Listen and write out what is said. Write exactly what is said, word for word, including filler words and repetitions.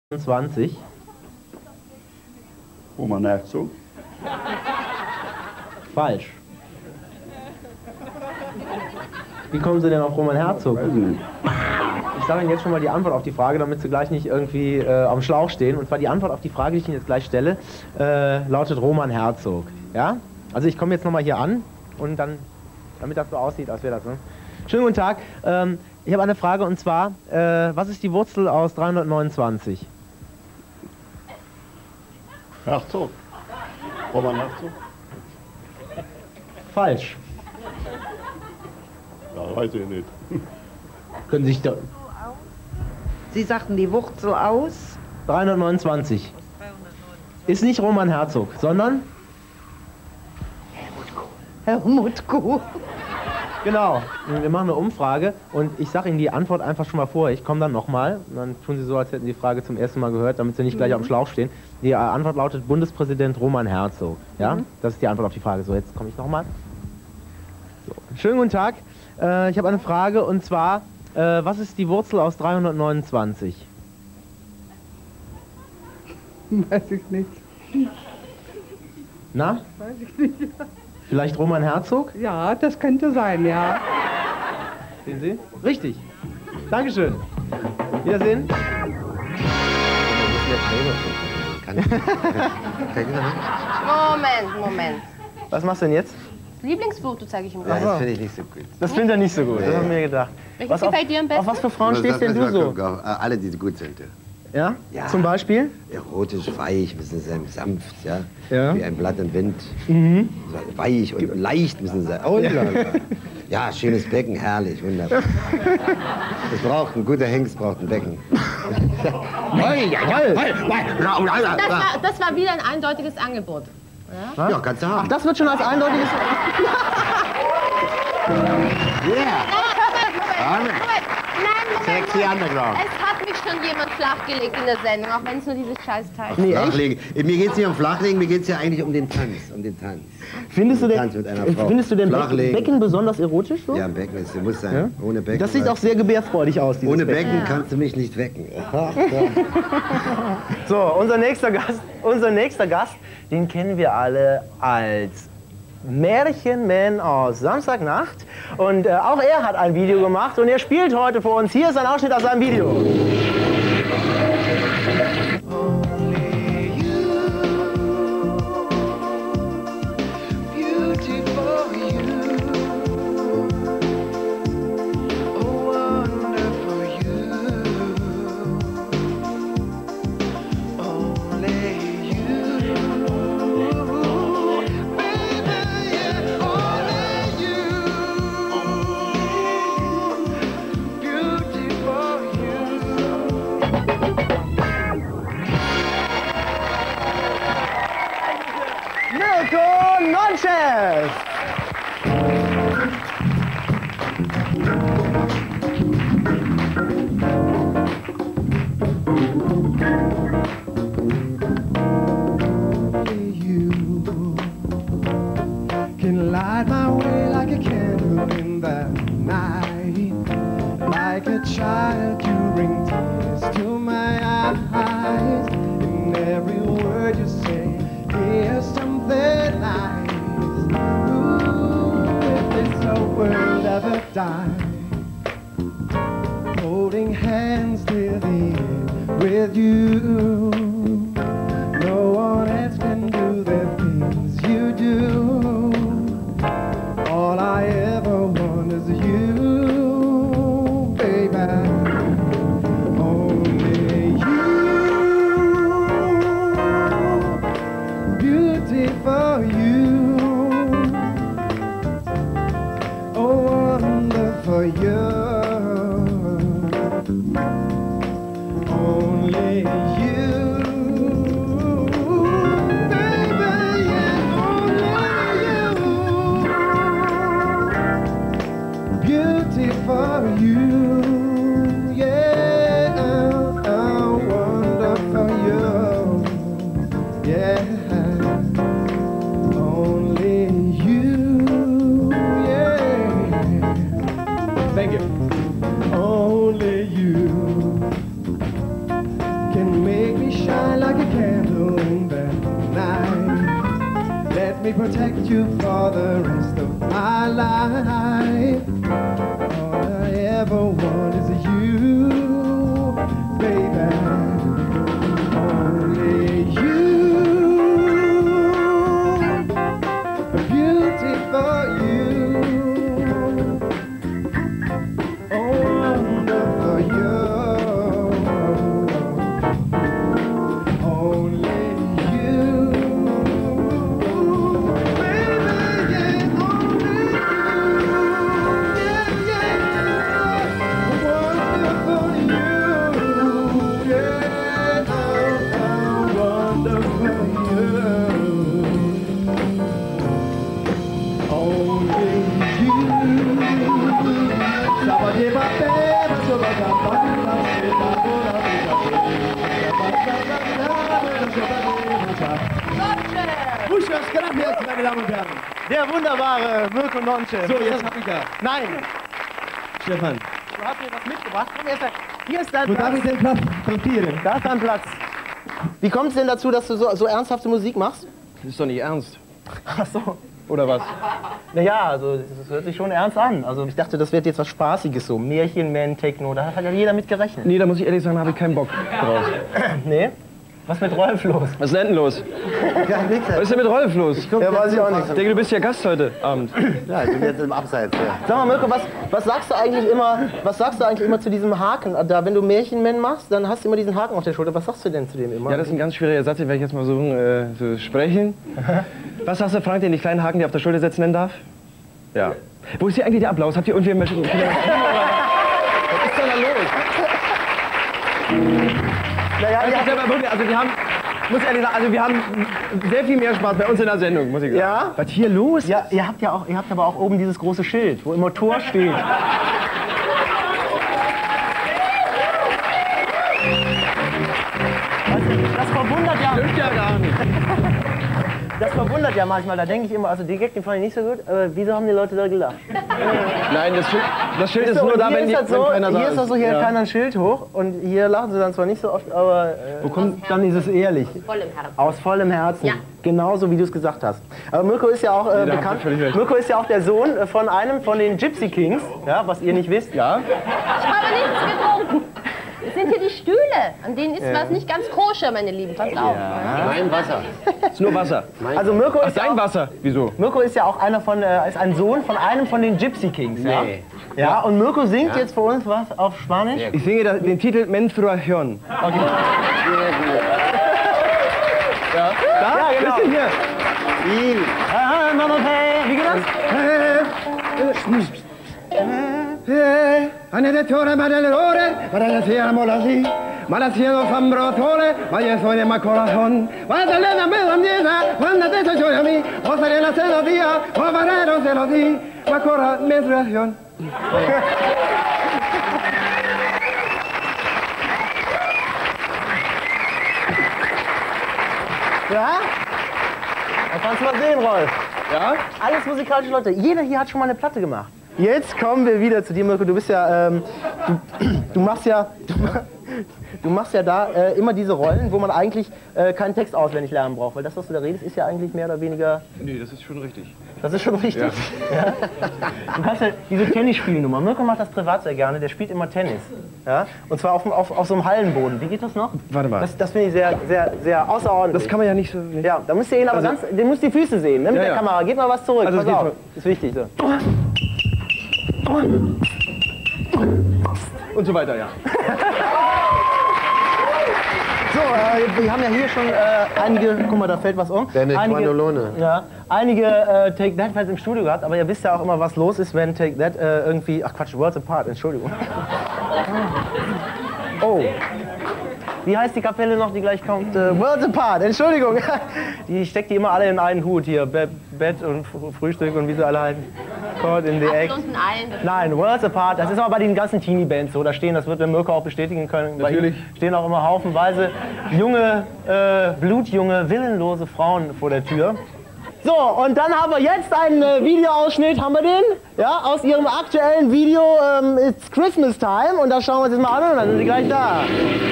zwanzig. Roman Herzog. Falsch. Wie kommen Sie denn auf Roman Herzog? Weiß nicht. Ich sage Ihnen jetzt schon mal die Antwort auf die Frage, damit Sie gleich nicht irgendwie äh, am Schlauch stehen. Und zwar die Antwort auf die Frage, die ich Ihnen jetzt gleich stelle, äh, lautet Roman Herzog. Ja? Also ich komme jetzt nochmal hier an und dann, damit das so aussieht, als wäre das, ne? Schönen guten Tag. Ähm, ich habe eine Frage und zwar, äh, was ist die Wurzel aus dreihundertneunundzwanzig? Herzog. Roman Herzog. Falsch. Ja, weiß ich nicht. Können Sie sich da... Sie sagten die Wurzel aus? dreihundertneunundzwanzig. Ist nicht Roman Herzog, sondern... Helmut Kohl. Genau. Wir machen eine Umfrage und ich sage Ihnen die Antwort einfach schon mal vor. Ich komme dann nochmal und dann tun Sie so, als hätten Sie die Frage zum ersten Mal gehört, damit Sie nicht gleich Mhm. am Schlauch stehen. Die Antwort lautet Bundespräsident Roman Herzog. Ja? Mhm. Das ist die Antwort auf die Frage. So, jetzt komme ich nochmal. So. Schönen guten Tag. Äh, ich habe eine Frage und zwar, äh, was ist die Wurzel aus dreihundertneunundzwanzig? Weiß ich nicht. Na? Weiß ich nicht. Vielleicht Roman Herzog? Ja, das könnte sein, ja. Sehen Sie? Richtig. Dankeschön. Wiedersehen. Moment, Moment. Was machst du denn jetzt? Lieblingsfoto zeige ich ihm Ach gleich. so. Das finde ich nicht so gut. Das findet er nicht so gut, das Nee. haben wir mir gedacht. Welches Was auf, gefällt dir am besten? auf was für Frauen Das- stehst das denn du müssen wir so? gucken, auch, äh, alle, die gut sind. Ja. Ja? Ja. Zum Beispiel? Erotisch, weich, müssen sie sein, sanft, ja. Ja. Wie ein Blatt im Wind. Mhm. So weich und leicht müssen sie sein. Oh, ja. Ja, schönes Becken, herrlich, wunderbar. Es braucht, ein guter Hengst braucht ein Becken. Jawohl! Das war, das war wieder ein eindeutiges Angebot. Ja, kannst du Ach, haben. das wird schon als eindeutiges... Yeah. Moment, nein, Moment. Sexy Underground. Es hat mich schon jemand flachgelegt in der Sendung, auch wenn es nur dieses Scheißteil ist. Nee, echt? Flachlegen. Mir geht es nicht um Flachlegen, mir geht es ja eigentlich um den Tanz. Um den Tanz. Findest du denn, Tanz mit einer äh, Frau. findest du denn Be Flachlegen. Becken besonders erotisch? So? Ja, ein Becken ist, muss sein. Ja? Ohne Becken. Das sieht auch sehr gebärfreudig aus, dieses Ohne Becken. Becken kannst du mich nicht wecken. So, unser nächster Gast, unser nächster Gast, den kennen wir alle als Märchenman aus Samstagnacht. Und äh, auch er hat ein Video gemacht und er spielt heute für uns. Hier ist ein Ausschnitt aus seinem Video. Mirko Nonchef! You can light my way like a candle in the night, like a child you bring tears to my eyes. In every word you say, here's something nice. Ooh, if this whole world ever died, holding hands till the end with you. No one else can do the things you do. All I ever want is you, baby. Only you, beautiful you. Oh, wonderful you. Only you. me protect you for the rest of my life. All I ever want is you, baby. Only you, a beauty for you, oh, wonder for you. Meine Damen und Herren. Der wunderbare Mirko Nonce. So, jetzt hab ich da. Nein, Stefan, du hast mir was mitgebracht. Komm, hier ist dein, hier ist dein wo Platz. darf ich den Platz platzieren? Da ist dein Platz. Wie kommt es denn dazu, dass du so, so ernsthafte Musik machst? Das ist doch nicht ernst. Ach so. Oder was? Naja, also das hört sich schon ernst an. Also ich dachte, das wird jetzt was Spaßiges, so Märchen, Man, Techno. Da hat ja jeder mit gerechnet. Nee, da muss ich ehrlich sagen, habe ich keinen Bock drauf. Nee? Was mit Rolf los? Was ist denn los? Ja, nix. Was ist denn mit Rolf los? Ja, weiß ich auch nicht. Ich denke, du bist ja Gast heute Abend. Ja, ich bin jetzt im Abseits. Ja. Sag mal, Mirko, was, was sagst du eigentlich immer? Was sagst du eigentlich immer zu diesem Haken? Da, wenn du Märchenman machst, dann hast du immer diesen Haken auf der Schulter. Was sagst du denn zu dem immer? Ja, das ist ein ganz schwieriger Satz, den werde ich jetzt mal versuchen äh, zu sprechen. Was sagst du, Frank, den ich kleinen Haken, der auf der Schulter sitzen nennen darf? Ja. Wo ist hier eigentlich der Applaus? Habt ihr irgendwie... Was ist denn da los? Naja, Also, ja, selber wirklich, also wir haben, muss ehrlich sagen, also wir haben sehr viel mehr Spaß bei uns in der Sendung, muss ich sagen. Ja? Was hier los? ja, ihr habt ja auch, ihr habt aber auch oben dieses große Schild, wo immer Tor steht. Das verwundert ja, Stimmt ja gar nicht. das verwundert ja manchmal. Da denke ich immer, also den Gag, den fand ich nicht so gut, aber wieso haben die Leute da gelacht? Nein, das Schild, das Schild ist So, nur und da, hier wenn, die, ist das wenn so, keiner da hier ist das so, hier ja. hat keiner ein Schild hoch und hier lachen sie dann zwar nicht so oft, aber äh, wo kommt, dann ist es ehrlich. Voll im Herzen. Aus vollem Herzen. Ja. Genauso wie du es gesagt hast. Aber Mirko ist ja auch äh, Nee, da habt ihr bekannt. völlig recht. Mirko ist ja auch der Sohn äh, von einem von den Gypsy Kings, ja, was ihr nicht wisst. Ja? Ich habe nichts getrunken. Das sind hier die Stühle. An denen ist was nicht ganz koscher, meine Lieben. Pass auf. Mein Wasser. Ist nur Wasser. Also Mirko Ach, ist, ja dein auch, Wasser? Wieso? Mirko ist ja auch einer von, äh, ist ein Sohn von einem von den Gypsy Kings. Ja, Nee. ja und Mirko singt jetzt für uns was auf Spanisch. Ich singe da, den Titel Menstruación. Okay. Ja? Da? Ja, genau. Bist du hier? Ah, no, no, hey. Wie geht das? Anedetore madelore, madelesiera molasi, malasiero sambrotore, malesone ma corazón, guadalena me damniesa, cuando te soy a mí, osarela se lo día, o barrero se lo di, ma cora menstruación. Ja? Da kannst du mal sehen, Rolf. Ja? Alles musikalische Leute. Jeder hier hat schon mal eine Platte gemacht. Jetzt kommen wir wieder zu dir, Mirko. Du bist ja, ähm, du, du machst ja, du, du machst ja da äh, immer diese Rollen, wo man eigentlich äh, keinen Text auswendig lernen braucht. Weil das, was du da redest, ist ja eigentlich mehr oder weniger... Nee, das ist schon richtig. Das ist schon richtig. Ja. Du hast ja diese Tennisspielnummer. Mirko macht das privat sehr gerne. Der spielt immer Tennis. Ja? Und zwar auf, auf, auf so einem Hallenboden. Wie geht das noch? Warte mal. Das, das finde ich sehr, sehr, sehr außerordentlich. Das kann man ja nicht so... Ja, da müsst ihr ihn aber Also- ganz... Den müsst die Füße sehen, ne, mit Ja, der ja. Kamera. Geht mal was zurück. Also Pass es geht auf. schon- Ist wichtig. So. Und so weiter, ja. So, äh, wir haben ja hier schon äh, einige, guck mal, da fällt was um. Deine einige, Quanolone. ja, einige äh, Take That Fans im Studio gehabt, aber ihr wisst ja auch immer, was los ist, wenn Take That äh, irgendwie, ach Quatsch, Worlds Apart, Entschuldigung. Oh. Wie heißt die Kapelle noch, die gleich kommt? Äh, Worlds Apart, Entschuldigung. Die steckt die immer alle in einen Hut hier. Be Bett und F Frühstück und wie sie alle heißen. Caught in the Act. Stunden allen. Nein, Worlds Apart, das ist aber bei den ganzen Teenie-Bands so. Da stehen, das wird der Mirko auch bestätigen können. Bei Natürlich. ihm stehen auch immer haufenweise junge, äh, blutjunge, willenlose Frauen vor der Tür. So, und dann haben wir jetzt einen äh, Videoausschnitt, haben wir den? Ja, aus ihrem aktuellen Video ähm, It's Christmas Time. Und das schauen wir uns jetzt mal an und dann sind sie gleich da.